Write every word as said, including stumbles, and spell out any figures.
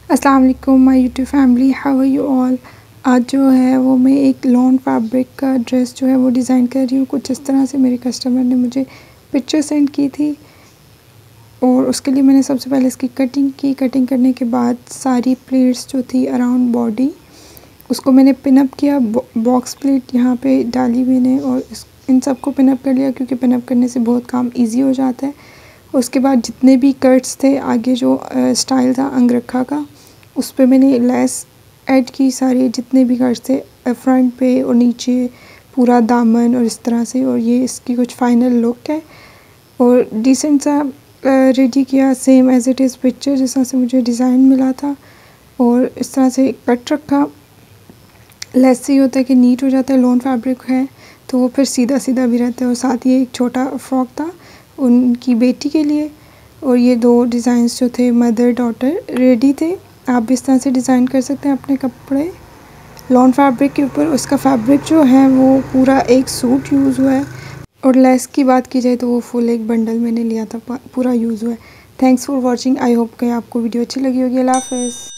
अस्सलाम वालेकुम my YouTube family, how are you all. आज जो है वो मैं एक लॉन फैब्रिक का ड्रेस जो है वो डिज़ाइन कर रही हूँ। कुछ इस तरह से मेरे कस्टमर ने मुझे पिक्चर सेंड की थी और उसके लिए मैंने सबसे पहले इसकी कटिंग की। कटिंग करने के बाद सारी प्लेट्स जो थी अराउंड बॉडी उसको मैंने पिनअप किया। बॉक्स प्लेट यहाँ पे डाली मैंने और इस इन सबको पिनअप कर लिया क्योंकि पिनअप करने से बहुत काम ईजी हो जाता है। उसके बाद जितने भी कट्स थे आगे जो स्टाइल था अंगरखा का, उस पर मैंने लेस ऐड की। सारे जितने भी कट्स थे फ्रंट पे और नीचे पूरा दामन और इस तरह से। और ये इसकी कुछ फाइनल लुक है और डिसेंट सा रेडी किया same as it is picture जिस तरह से मुझे डिज़ाइन मिला था। और इस तरह से कट रखा। लेस से होता है कि नीट हो जाता है, लॉन फैब्रिक है तो वो फिर सीधा सीधा भी रहता है। और साथ ही एक छोटा फ्रॉक था उनकी बेटी के लिए। और ये दो डिज़ाइंस जो थे मदर डॉटर रेडी थे। आप भी इस तरह से डिज़ाइन कर सकते हैं अपने कपड़े लॉन फैब्रिक के ऊपर। उसका फैब्रिक जो है वो पूरा एक सूट यूज़ हुआ है और लेस की बात की जाए तो वो फुल एक बंडल मैंने लिया था, पूरा यूज़ हुआ है। Thanks for watching. I hope कि आपको वीडियो अच्छी लगी होगी। अल्लाह हाफ़िज़।